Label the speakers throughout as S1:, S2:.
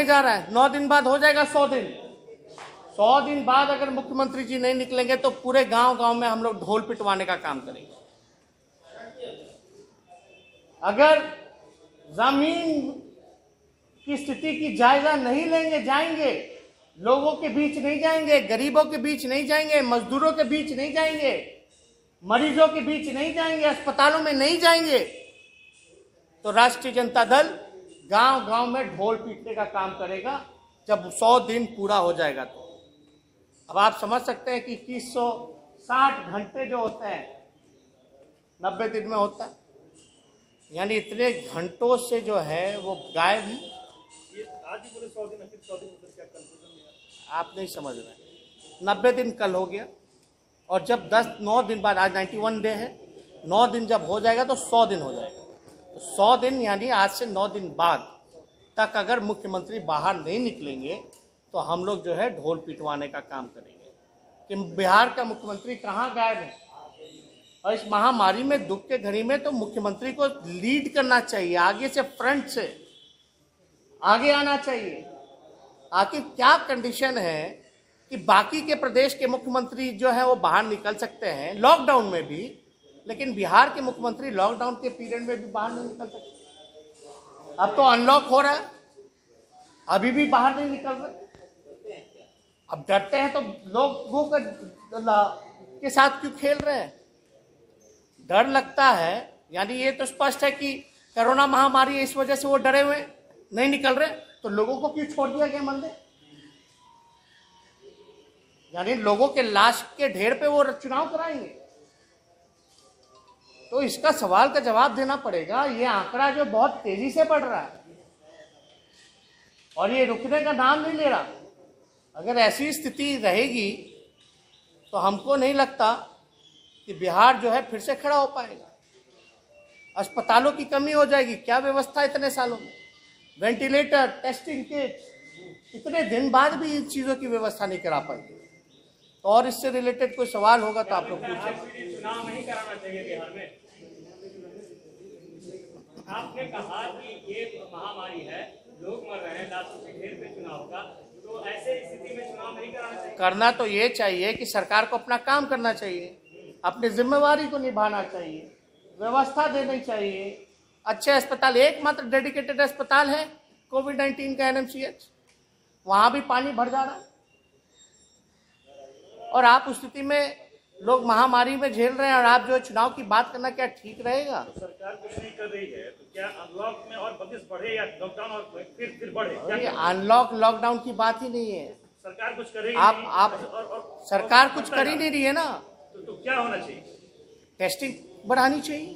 S1: होने जा रहा है, 9 दिन बाद हो जाएगा 100 दिन। 100 दिन बाद अगर मुख्यमंत्री जी नहीं निकलेंगे तो पूरे गांव गांव में हम लोग ढोल पिटवाने का काम करेंगे। अगर जमीन की स्थिति की जायजा नहीं लेंगे, जाएंगे लोगों के बीच नहीं जाएंगे, गरीबों के बीच नहीं जाएंगे, मजदूरों के बीच नहीं जाएंगे, मरीजों के बीच नहीं जाएंगे, अस्पतालों में नहीं जाएंगे, तो राष्ट्रीय जनता दल गांव गांव में ढोल पीटने का काम करेगा जब 100 दिन पूरा हो जाएगा। तो अब आप समझ सकते हैं कि 2160 घंटे जो होते हैं 90 दिन में होता है, यानी इतने घंटों से जो है वो गायब।
S2: आज ही बोले 100 दिन, 100 दिन क्या कंक्लूजन?
S1: आप नहीं समझ रहे। 90 दिन कल हो गया, और जब 9 दिन बाद, आज 91 डे है, 9 दिन जब हो जाएगा तो 100 दिन हो जाएगा। तो 100 दिन यानी आज से 9 दिन बाद तक अगर मुख्यमंत्री बाहर नहीं निकलेंगे तो हम लोग जो है ढोल पिटवाने का काम करेंगे कि बिहार का मुख्यमंत्री कहाँ गायब है। और इस महामारी में, दुख के घड़ी में तो मुख्यमंत्री को लीड करना चाहिए, आगे से, फ्रंट से आगे आना चाहिए। आखिर क्या कंडीशन है कि बाकी के प्रदेश के मुख्यमंत्री जो है वो बाहर निकल सकते हैं लॉकडाउन में भी, लेकिन बिहार के मुख्यमंत्री लॉकडाउन के पीरियड में भी बाहर नहीं निकल सकते। अब तो अनलॉक हो रहा है, अभी भी बाहर नहीं निकल रहे। अब डरते हैं तो लोगों के साथ क्यों खेल रहे हैं? डर लगता है, यानी ये तो स्पष्ट है कि कोरोना महामारी है, इस वजह से वो डरे हुए नहीं निकल रहे। तो लोगों को क्यों छोड़ दिया गया मंदिर? यानी लोगों के लाश के ढेर पे वो चुनाव कराएंगे? तो इसका सवाल का जवाब देना पड़ेगा। ये आंकड़ा जो बहुत तेजी से बढ़ रहा है और ये रुकने का नाम नहीं ले रहा, अगर ऐसी स्थिति रहेगी तो हमको नहीं लगता कि बिहार जो है फिर से खड़ा हो पाएगा। अस्पतालों की कमी हो जाएगी। क्या व्यवस्था इतने सालों में, वेंटिलेटर, टेस्टिंग किट, इतने दिन बाद भी इन चीजों की व्यवस्था नहीं करा पाएंगे। तो और इससे रिलेटेड कोई सवाल होगा तो आप लोग पूछें।
S2: चुनाव नहीं कराना चाहिए बिहार में। आपने कहा कि ये महामारी है, लोग मर रहे हैं, लाशों के ढेर पे चुनाव का, तो ऐसे स्थिति में चुनाव नहीं कराना चाहिए? करना
S1: तो ये चाहिए कि सरकार को अपना काम करना चाहिए, अपनी जिम्मेवारी को निभाना चाहिए, व्यवस्था देनी चाहिए। अच्छे अस्पताल, एकमात्र डेडिकेटेड अस्पताल है कोविड-19 का NMCH, वहां भी पानी भर जा रहा है। और आप उस स्थिति में लोग महामारी में झेल रहे हैं और आप जो चुनाव की बात करना, क्या ठीक रहेगा?
S2: तो सरकार कुछ नहीं कर रही है, तो क्या अनलॉक में और बंदिश बढ़े या लॉकडाउन और फिर बढ़े?
S1: अनलॉक लॉकडाउन की बात ही नहीं है।
S2: सरकार कुछ करेगी?
S1: आप सरकार कुछ कर ही नहीं रही है ना।
S2: तो क्या होना चाहिए?
S1: टेस्टिंग बढ़ानी चाहिए,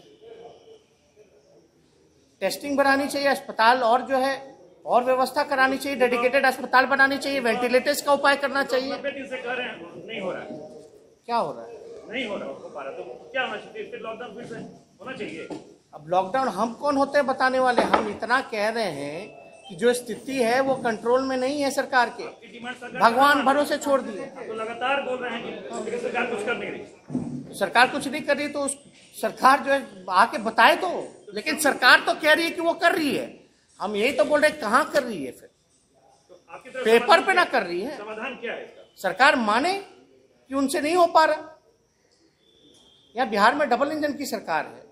S1: टेस्टिंग बढ़ानी चाहिए, अस्पताल और जो है और व्यवस्था करानी चाहिए, डेडिकेटेड अस्पताल बनानी चाहिए, वेंटिलेटर्स का उपाय करना चाहिए।
S2: 90 दिन से कह रहे हैं नहीं हो रहा है।
S1: क्या हो रहा है?
S2: नहीं हो पा रहा, तो क्या होना चाहिए? फिर लॉकडाउन फिर से होना चाहिए?
S1: अब लॉकडाउन हम कौन होते हैं बताने वाले? हम इतना कह रहे हैं कि जो स्थिति है वो कंट्रोल में नहीं है सरकार के, भगवान भरोसे छोड़ दिए।
S2: तो लगातार बोल रहे हैं कि सरकार कुछ कर नहीं रही।
S1: सरकार कुछ नहीं कर रही तो सरकार जो है आके बताए तो, लेकिन सरकार तो कह रही है कि वो कर रही है। हम यही तो बोल रहे हैं, कहाँ कर रही है? फिर
S2: तो
S1: पेपर पे ना कर रही है।
S2: समाधान क्या है इसका?
S1: सरकार माने कि उनसे नहीं हो पा रहा। यहाँ बिहार में डबल इंजन की सरकार है,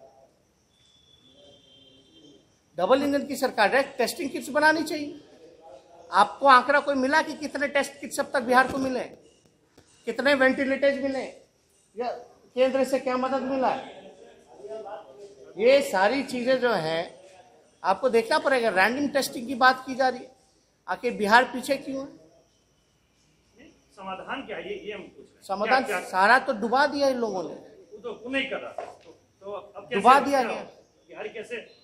S1: डबल इंजन की सरकार है। टेस्टिंग किट्स बनानी चाहिए। आपको आंकड़ा कोई मिला कि कितने टेस्ट किट्स अब तक बिहार को मिले, कितने वेंटिलेटर्स मिले, या केंद्र से क्या मदद मिला है? ये सारी चीजें जो है आपको देखना पड़ेगा। रैंडम टेस्टिंग की बात की जा रही है, आखिर बिहार पीछे क्यों है?
S2: समाधान क्या है? ये हम पूछ रहे हैं।
S1: समाधान सारा तो डुबा दिया इन लोगों ने,
S2: तो नहीं कर रहा, तो अब
S1: डुबा दिया गया।
S2: बिहार कैसे